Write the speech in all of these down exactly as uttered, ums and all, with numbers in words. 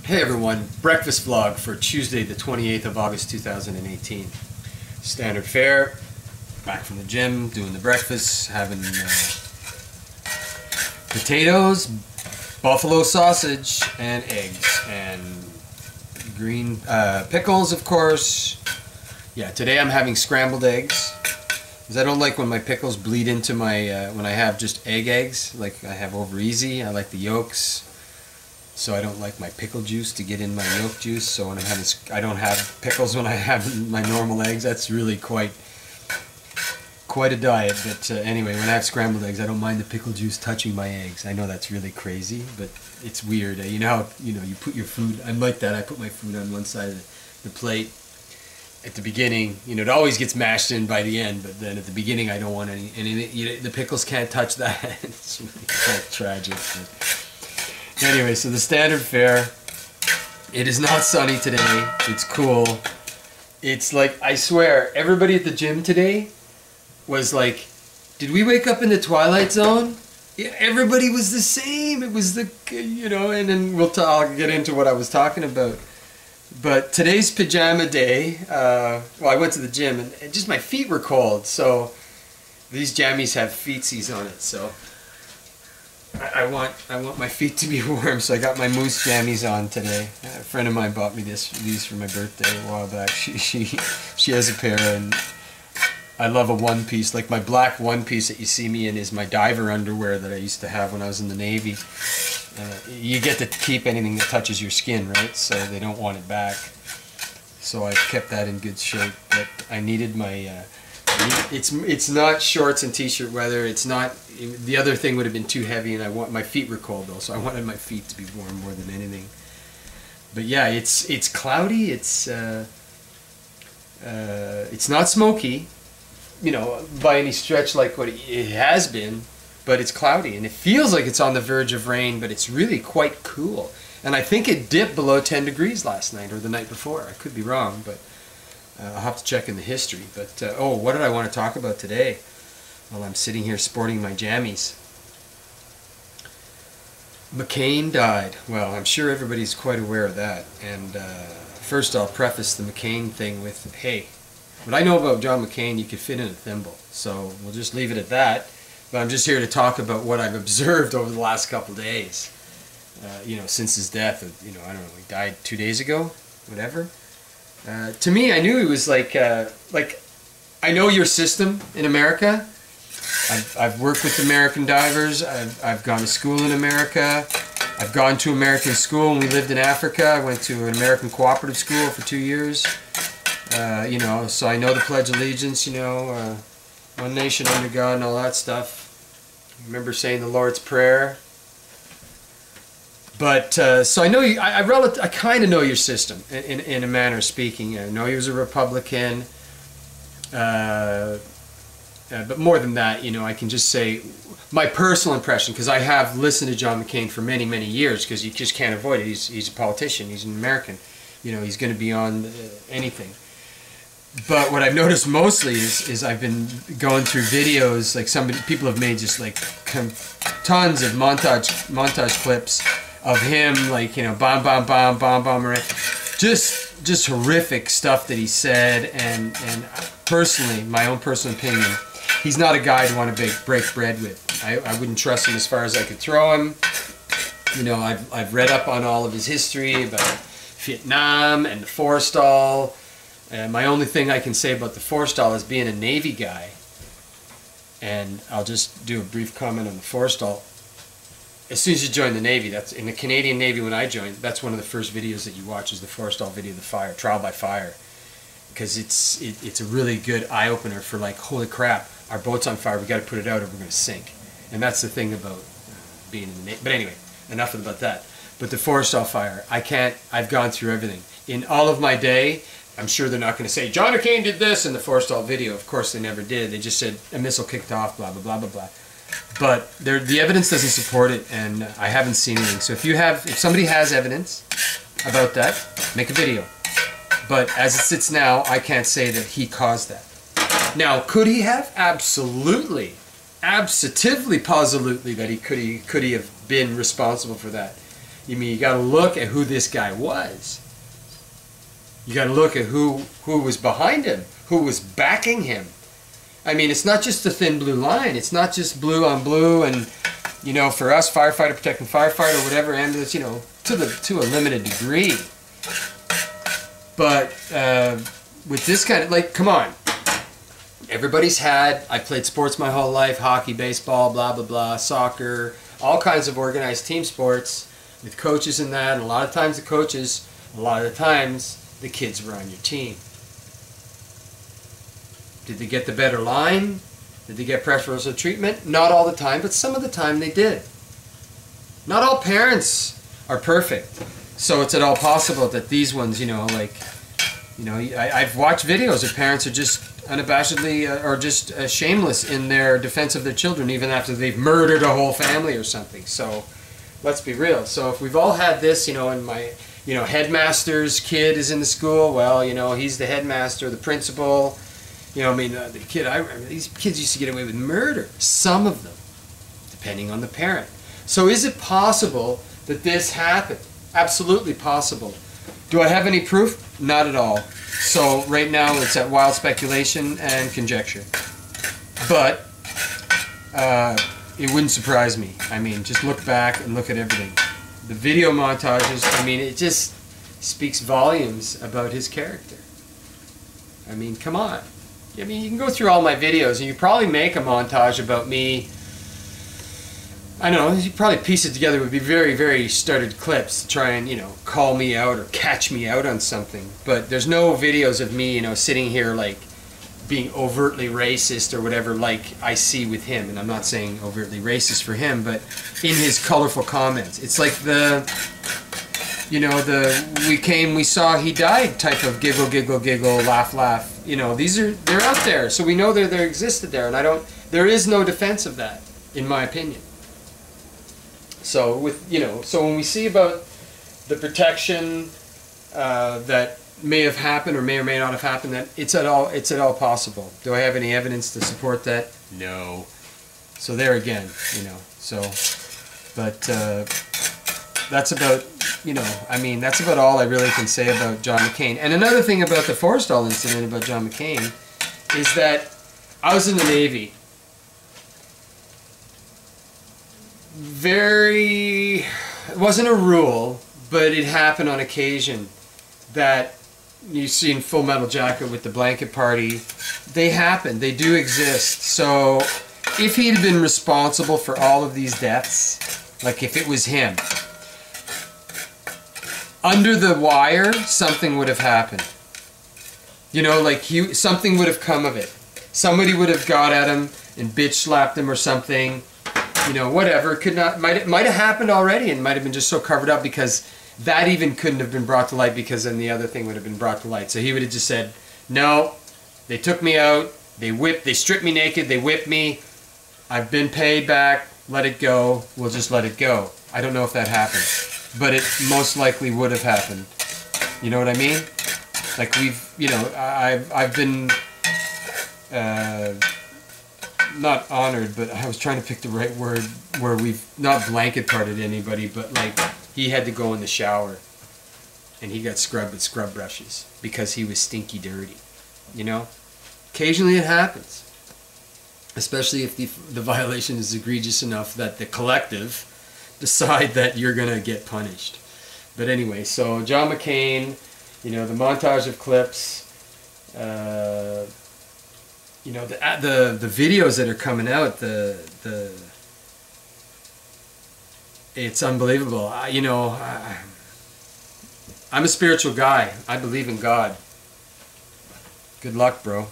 Hey everyone, breakfast vlog for Tuesday the twenty-eighth of August two thousand eighteen. Standard fare, back from the gym, doing the breakfast, having uh, potatoes, buffalo sausage, and eggs, and green uh, pickles, of course. Yeah, today I'm having scrambled eggs, because I don't like when my pickles bleed into my, uh, when I have just egg eggs, like I have over easy. I like the yolks. So I don't like my pickle juice to get in my yolk juice. So when I'm having, I don't have pickles when I have my normal eggs. That's really quite, quite a diet. But uh, anyway, when I have scrambled eggs, I don't mind the pickle juice touching my eggs. I know that's really crazy, but it's weird. You know how, you know, you put your food. I'm like that. I put my food on one side of the plate at the beginning. You know, it always gets mashed in by the end, but then at the beginning, I don't want any. And you know, the pickles can't touch that. It's really quite tragic. But anyway, so the standard fare, it is not sunny today. It's cool. It's like, I swear, everybody at the gym today was like, did we wake up in the Twilight Zone? Yeah, everybody was the same. It was the, you know, and then we'll t I'll get into what I was talking about. But today's pajama day, uh, well, I went to the gym and, and just my feet were cold. So these jammies have feetsies on it, so I want I want my feet to be warm, so I got my moose jammies on today. A friend of mine bought me this these for my birthday a while back. She she she has a pair, and I love a one piece. Like my black one piece that you see me in is my diver underwear that I used to have when I was in the Navy. Uh, you get to keep anything that touches your skin, right? So they don't want it back. So I've kept that in good shape. But I needed my. Uh, It's it's not shorts and t-shirt weather. It's not. The other thing would have been too heavy, and I want my feet were cold though, so I wanted my feet to be warm more than anything. But yeah, it's it's cloudy. It's uh, uh, it's not smoky, you know, by any stretch like what it has been, but it's cloudy and it feels like it's on the verge of rain. But it's really quite cool, and I think it dipped below ten degrees last night or the night before. I could be wrong, but. Uh, I'll have to check in the history. But, uh, oh, what did I want to talk about today? While I'm sitting here sporting my jammies. McCain died. Well, I'm sure everybody's quite aware of that. And uh, first I'll preface the McCain thing with, hey, what I know about John McCain, you could fit in a thimble. So we'll just leave it at that. But I'm just here to talk about what I've observed over the last couple of days. Uh, you know, since his death, you know, I don't know, he died two days ago, whatever. Uh, to me, I knew he was like, uh, like, I know your system in America. I've, I've worked with American divers. I've, I've gone to school in America. I've gone to American school when we lived in Africa. I went to an American cooperative school for two years. Uh, you know, so I know the Pledge of Allegiance, you know, uh, one nation under God and all that stuff. I remember saying the Lord's Prayer. But, uh, so I know you, I, I, rel- I kind of know your system, in, in, in a manner of speaking. I know he was a Republican, uh, uh, but more than that, you know, I can just say my personal impression, because I have listened to John McCain for many, many years, because you just can't avoid it. He's, he's a politician, he's an American, you know, he's going to be on uh, anything. But what I've noticed mostly is, is I've been going through videos, like somebody, people have made just like tons of montage, montage clips of him, like, you know, bomb, bomb, bomb, bomb, bomb, right? Just, just horrific stuff that he said, and and personally, my own personal opinion, he's not a guy to want to break, break bread with. I, I wouldn't trust him as far as I could throw him. You know, I've I've read up on all of his history about Vietnam and the Forstall. And my only thing I can say about the Forstall is being a Navy guy. And I'll just do a brief comment on the Forstall. As soon as you join the Navy, that's in the Canadian Navy when I joined, that's one of the first videos that you watch is the Forstall video, the fire, trial by fire. Because it's it, it's a really good eye-opener for like, holy crap, our boat's on fire, we got to put it out or we're going to sink. And that's the thing about uh, being in the Navy. But anyway, enough about that. But the Forstall fire, I can't, I've gone through everything. In all of my day, I'm sure they're not going to say, John McCain did this in the Forstall video. Of course they never did. They just said, a missile kicked off, blah, blah, blah, blah, blah. But there, the evidence doesn't support it, and I haven't seen anything. So if you have, if somebody has evidence about that, make a video. But as it sits now, I can't say that he caused that. Now, could he have? Absolutely. Absolutely, positively that he could he could he have been responsible for that. You mean you got to look at who this guy was. You got to look at who who was behind him, who was backing him. I mean, it's not just the thin blue line. It's not just blue on blue, and you know, for us, firefighter protecting firefighter, whatever ambulance, you know, to the to a limited degree. But uh, with this kind of, like, come on. Everybody's had, I played sports my whole life, hockey, baseball, blah, blah, blah, soccer, all kinds of organized team sports with coaches in that. And a lot of times the coaches, a lot of the times the kids were on your team. Did they get the better line? Did they get preferential treatment? Not all the time, but some of the time they did. Not all parents are perfect. So it's at all possible that these ones, you know, like, you know, I, I've watched videos of parents who just unabashedly uh, or just uh, shameless in their defense of their children, even after they've murdered a whole family or something. So let's be real. So if we've all had this, you know, and my, you know, headmaster's kid is in the school, well, you know, he's the headmaster, the principal. You know, I mean, uh, the kid, I remember these kids used to get away with murder. Some of them, depending on the parent. So is it possible that this happened? Absolutely possible. Do I have any proof? Not at all. So right now it's at wild speculation and conjecture. But uh, it wouldn't surprise me. I mean, just look back and look at everything. The video montages, I mean, it just speaks volumes about his character. I mean, come on. I mean, you can go through all my videos and you probably make a montage about me. I don't know, you probably piece it together. It would be very, very started clips to try and, you know, call me out or catch me out on something. But there's no videos of me, you know, sitting here like being overtly racist or whatever like I see with him. And I'm not saying overtly racist for him, but in his colorful comments. It's like the, you know, the we came, we saw, he died type of giggle, giggle, giggle, laugh, laugh. You know, these are, they're out there. So we know they're, they existed there. And I don't, there is no defense of that, in my opinion. So with, you know, so when we see about the protection uh, that may have happened or may or may not have happened, that it's at all, it's at all possible. Do I have any evidence to support that? No. So there again, you know, so, but uh, that's about, you know, I mean, that's about all I really can say about John McCain. And another thing about the Forrestal incident about John McCain is that I was in the Navy. Very, it wasn't a rule, but it happened on occasion that you see in Full Metal Jacket with the blanket party. They happen, they do exist. So if he had been responsible for all of these deaths, like if it was him, under the wire, something would have happened. You know, like he, something would have come of it. Somebody would have got at him and bitch slapped him or something. You know, whatever. It could not, might, it might have happened already and might have been just so covered up because that even couldn't have been brought to light because then the other thing would have been brought to light. So he would have just said, no, they took me out, they whipped, they stripped me naked, they whipped me, I've been paid back, let it go, we'll just let it go. I don't know if that happened, but it most likely would have happened. You know what I mean? Like we've, you know, I've, I've been, uh, not honored, but I was trying to pick the right word where we've not blanket parted anybody, but like he had to go in the shower and he got scrubbed with scrub brushes because he was stinky dirty. You know, occasionally it happens, especially if the, the violation is egregious enough that the collective decide that you're gonna get punished. But anyway, so John McCain, you know, the montage of clips, uh, you know, the, the the videos that are coming out, the the it's unbelievable. I, you know, I, I'm a spiritual guy. I believe in God. Good luck, bro.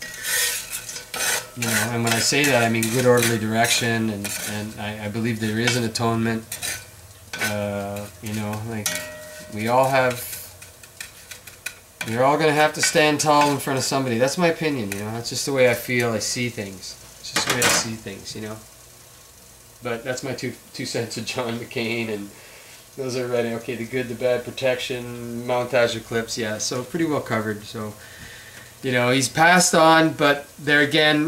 You know, and when I say that, I mean good orderly direction, and and I, I believe there is an atonement. Uh, you know, like we all have. You're all going to have to stand tall in front of somebody. That's my opinion, you know. That's just the way I feel, I see things. It's just the way I see things, you know. But that's my two two cents of John McCain, and those are writing, okay, the good, the bad, protection, montage of clips, yeah, so pretty well covered. So, you know, he's passed on, but there again,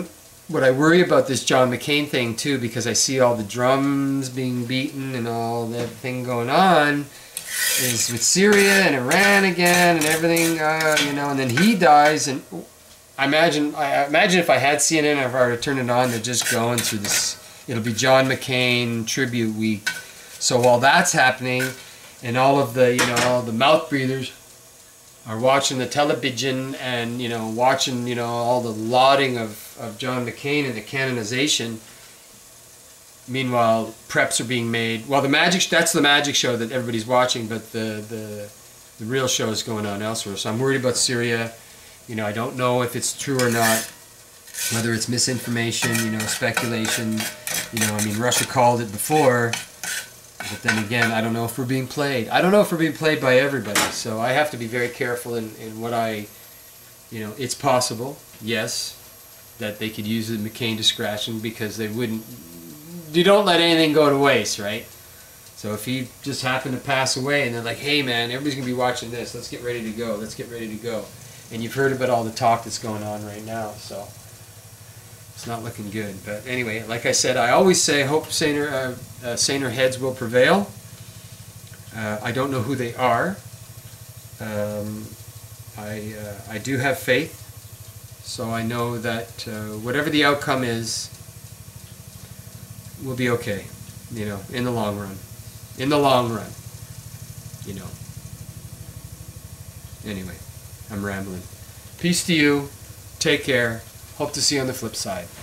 what I worry about this John McCain thing too, because I see all the drums being beaten and all that thing going on, is with Syria and Iran again and everything, uh, you know, and then he dies, and I imagine, I imagine if I had C N N, if I were to turn it on, they're just going through this, it'll be John McCain tribute week. So while that's happening, and all of the, you know, all the mouth breathers are watching the television and, you know, watching, you know, all the lauding of, of John McCain and the canonization. Meanwhile, preps are being made. Well, the magic, that's the magic show that everybody's watching, but the, the, the real show is going on elsewhere. So I'm worried about Syria. You know, I don't know if it's true or not, whether it's misinformation, you know, speculation. You know, I mean, Russia called it before. But then again, I don't know if we're being played. I don't know if we're being played by everybody. So I have to be very careful in, in what I, you know, it's possible, yes, that they could use the McCain discretion, because they wouldn't, you don't let anything go to waste, right? So if he just happened to pass away and they're like, hey man, everybody's going to be watching this, let's get ready to go, let's get ready to go. And you've heard about all the talk that's going on right now, so it's not looking good. But anyway, like I said, I always say, hope saner, uh, uh, saner heads will prevail. Uh, I don't know who they are. Um, I, uh, I do have faith, so I know that uh, whatever the outcome is, we'll be okay, you know, in the long run. In the long run, you know. Anyway, I'm rambling. Peace to you. Take care. Hope to see you on the flip side.